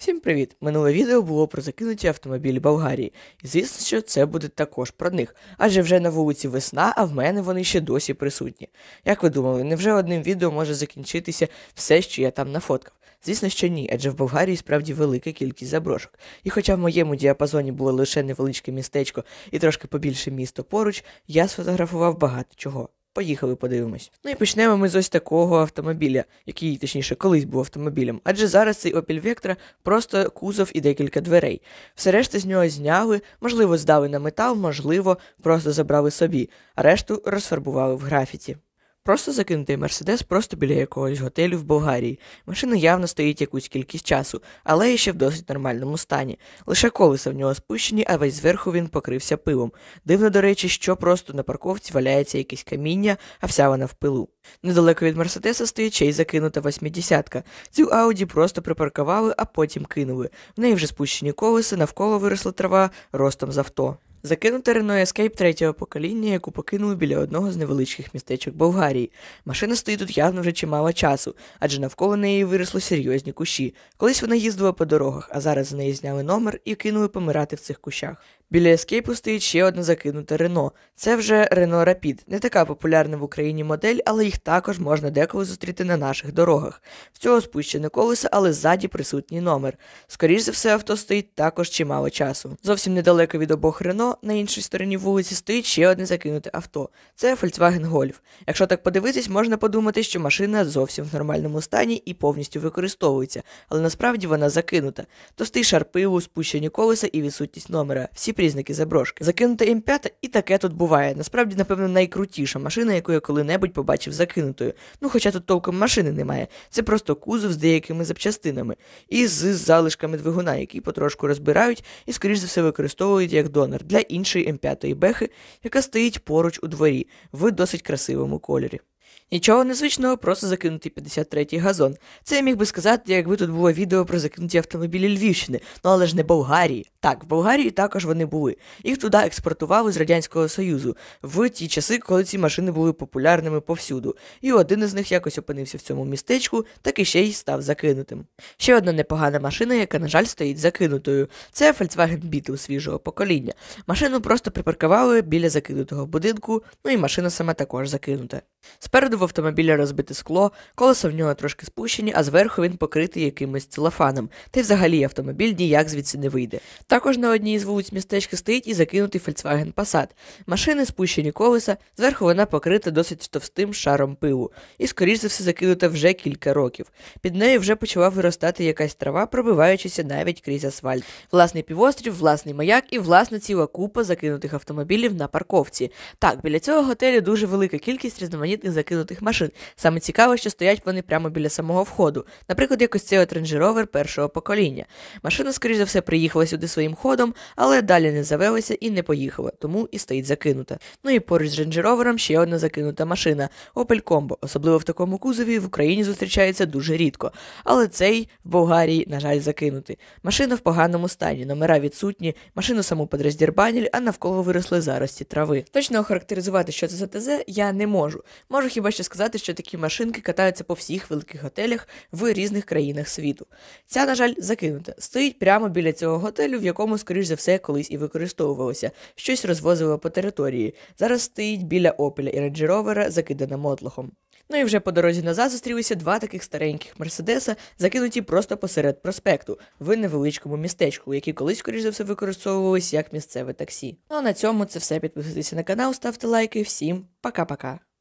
Всім привіт! Минуле відео було про закинуті автомобілі Болгарії. І звісно, що це буде також про них. Адже вже на вулиці весна, а в мене вони ще досі присутні. Як ви думали, невже одним відео може закінчитися все, що я там нафоткав? Звісно, що ні, адже в Болгарії справді велика кількість заброшок. І хоча в моєму діапазоні було лише невеличке містечко і трошки побільше місто поруч, я сфотографував багато чого. Поїхали, подивимось. Ну і почнемо ми з ось такого автомобіля, який, точніше, колись був автомобілем. Адже зараз цей Opel Vectra просто кузов і декілька дверей. Все решта з нього зняли, можливо, здали на метал, можливо, просто забрали собі, а решту розфарбували в графіті. Просто закинутий Мерседес просто біля якогось готелю в Болгарії. Машина явно стоїть якусь кількість часу, але ще в досить нормальному стані. Лише колеса в нього спущені, а весь зверху він покрився пилом. Дивно, до речі, що просто на парковці валяється якесь каміння, а вся вона в пилу. Недалеко від Мерседеса стоїть ще й закинута 80-ка. Цю Ауді просто припаркували, а потім кинули. В неї вже спущені колеса, навколо виросла трава ростом з авто. Закинута Renault Escape третього покоління, яку покинули біля одного з невеличких містечок Болгарії. Машина стоїть тут явно вже чимало часу, адже навколо неї виросли серйозні кущі. Колись вона їздила по дорогах, а зараз за неї зняли номер і кинули помирати в цих кущах. Біля Escape стоїть ще одна закинута Renault. Це вже Renault Rapid. Не така популярна в Україні модель, але їх також можна деколи зустріти на наших дорогах. В цього спущене колесо, але ззаді присутній номер. Скоріш за все, авто стоїть також чимало часу. Зовсім недалеко від обох Renault, на іншій стороні вулиці, стоїть ще одне закинуте авто. Це Volkswagen Golf. Якщо так подивитись, можна подумати, що машина зовсім в нормальному стані і повністю використовується, але насправді вона закинута. Товстий шар пилу, спущені колеса і відсутність номера. Всі признаки заброшки. Закинута М5 і таке тут буває. Насправді, напевно, найкрутіша машина, яку я коли-небудь побачив закинутою. Ну, хоча тут толком машини немає. Це просто кузов з деякими запчастинами. І з залишками двигуна, які потрошку розбирають і, скоріш за все, використовують як донор для іншої М5 бехи, яка стоїть поруч у дворі, в досить красивому кольорі. Нічого незвичного, просто закинутий 53-й газон. Це я міг би сказати, якби тут було відео про закинуті автомобілі Львівщини, ну але ж не Болгарії. Так, в Болгарії також вони були. Їх туди експортували з Радянського Союзу, в ті часи, коли ці машини були популярними повсюду. І один із них якось опинився в цьому містечку, так і ще й став закинутим. Ще одна непогана машина, яка, на жаль, стоїть закинутою. Це Volkswagen Beetle свіжого покоління. Машину просто припаркували біля закинутого будинку, ну і машина сама також закинута. Спереду в автомобіля розбите скло, колеса в нього трошки спущені, а зверху він покритий якимось целофаном, та й взагалі автомобіль ніяк звідси не вийде. Також на одній із вулиць містечка стоїть і закинутий Volkswagen Passat. Машини спущені колеса, зверху вона покрита досить товстим шаром пилу, і скоріш за все закинута вже кілька років. Під нею вже почала виростати якась трава, пробиваючися навіть крізь асфальт. Власний півострів, власний маяк і власна ціла купа закинутих автомобілів на парковці. Так, біля цього готелю дуже велика кількість різноманітних закинутих машин. Саме цікаво, що стоять вони прямо біля самого входу. Наприклад, якось цей от Range Rover першого покоління. Машина, скоріш за все, приїхала сюди своїм ходом, але далі не завелася і не поїхала, тому і стоїть закинута. Ну і поруч з Range Rover ще одна закинута машина – Opel Combo. Особливо в такому кузові в Україні зустрічається дуже рідко. Але цей в Болгарії, на жаль, закинутий. Машина в поганому стані, номера відсутні, машину саму подроздірбанили, а навколо виросли зарості трави. Точно охарактеризувати, що це за ТЗ, я не можу. Можу хіба що сказати, що такі машинки катаються по всіх великих готелях в різних країнах світу. Ця, на жаль, закинута. Стоїть прямо біля цього готелю, в якому, скоріш за все, колись і використовувалося. Щось розвозило по території. Зараз стоїть біля Опеля і Range Rover, закидана мотлохом. Ну і вже по дорозі назад зустрілися два таких стареньких Мерседеса, закинуті просто посеред проспекту, в невеличкому містечку, які колись, скоріш за все, використовувалися як місцеве таксі. Ну а на цьому це все. Підписуйтесь на канал, ставте лайки. Всім пока-пока.